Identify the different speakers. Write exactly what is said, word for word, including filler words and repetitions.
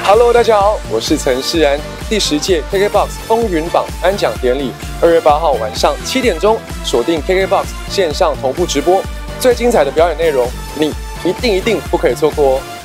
Speaker 1: Hello， 大家好，我是陈世安。第十届 K K B O X 风云榜颁奖典礼，二月八号晚上七点钟，锁定 K K B O X 线上同步直播，最精彩的表演内容，你一定一定不可以错过哦。